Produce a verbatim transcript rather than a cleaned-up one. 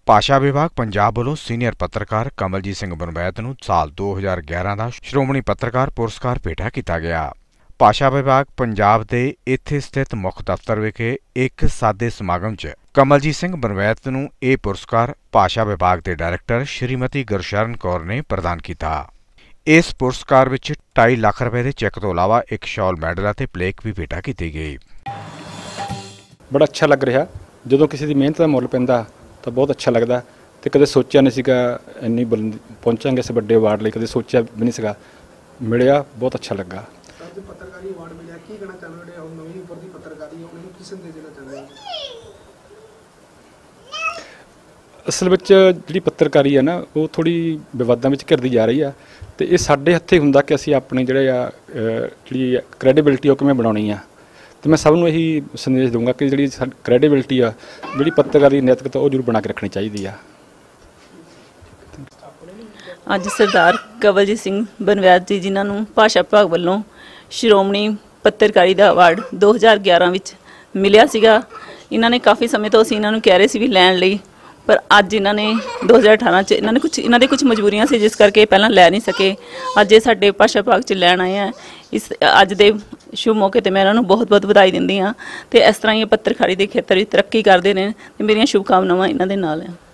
ਭਾਸ਼ਾ ਵਿਭਾਗ ਪੰਜਾਬ ਵੱਲੋਂ ਸੀਨੀਅਰ ਪੱਤਰਕਾਰ ਕਮਲਜੀਤ ਸਿੰਘ ਬਨਵੈਤ ਨੂੰ ਸਾਲ ਦੋ ਹਜ਼ਾਰ ਗਿਆਰਾਂ ਦਾ ਸ਼੍ਰੋਮਣੀ ਪੱਤਰਕਾਰ ਪੁਰਸਕਾਰ ਭੇਟਾ ਕੀਤਾ ਗਿਆ। ਭਾਸ਼ਾ ਵਿਭਾਗ ਪੰਜਾਬ ਦੇ ਇੱਥੇ ਸਥਿਤ ਮੁੱਖ ਦਫ਼ਤਰ ਵਿਖੇ ਇੱਕ ਸਾਦੇ ਸਮਾਗਮ 'ਚ ਕਮਲਜੀਤ ਸਿੰਘ ਬਨਵੈਤ ਨੂੰ ਇਹ ਪੁਰਸਕਾਰ ਭਾਸ਼ਾ ਵਿਭਾਗ ਦੇ ਡਾਇਰੈਕਟਰ ਸ਼੍ਰੀਮਤੀ ਗੁਰਸ਼ਰਨ ਕੌਰ ਨੇ ਪ੍ਰਦਾਨ ਕੀਤਾ। ਇਸ ਪੁਰਸਕਾਰ ਵਿੱਚ ਢਾਈ ਲੱਖ ਰੁਪਏ ਦੇ ਚੈੱਕ ਤੋਂ ਇਲਾਵਾ ਇੱਕ ਸ਼ਾਲ ਮੈਡਲ ਅਤੇ ਪਲੇਕ ਵੀ ਭੇਟਾ ਕੀਤੀ ਗਈ। बड़ा अच्छा लग रहा जो किसी की मेहनत का मुल पैंदा तो बहुत अच्छा लगता। तो कदे सोचा नहीं सीगा इन्नी बुलंद पहुँचांगे इस बड़े अवार्ड लिए, कदे सोचा भी नहीं सीगा, मिलिया बहुत अच्छा लगा। पत्रकारी अवार्ड मिला की कहना चाहते हो नवीं उपर दी पत्रकारी उन्हें किस संदेश देना चाहते हो? असल में जी पत्रकारी है ना वो थोड़ी विवादों में घिरती जा रही है तो ये साडे हत्थे हुंदा कि असीं अपनी जिहड़े जी क्रैडिबिलिटी वो किवें बनाउणी आ। तो मैं सबनूं यही संदेश दूंगा कि जी क्रैडिबिलिटी आ जी पत्रकारी नैतिकता वो जरूर बना के रखनी चाहिए। अज सरदार कवलजीत सिंह बनवैत जी जिन्हों भाषा विभाग वालों श्रोमणी पत्रकारी का अवार्ड दो हज़ार ग्यारह विच मिलिया सीगा। इन्होंने काफ़ी समय तो असीं इन्हां नूं कह रहे सी भी लैण लई, पर अज इन्होंने दो हज़ार अठारह च इन्होंने कुछ इन्होंने कुछ मजबूरियां सी जिस करके पहला लै नहीं सके। अज ये साडे भाषा विभाग च लैण आए हैं। इस अज दे शुभ मौके ते मैं इन्हां नूं बहुत बहुत बधाई दिंदी हाँ। तो इस तरह ही पत्रकारी के खेत्र में तरक्की करते रहें। मेरियां शुभकामनावां इन्हां दे नाल हैं।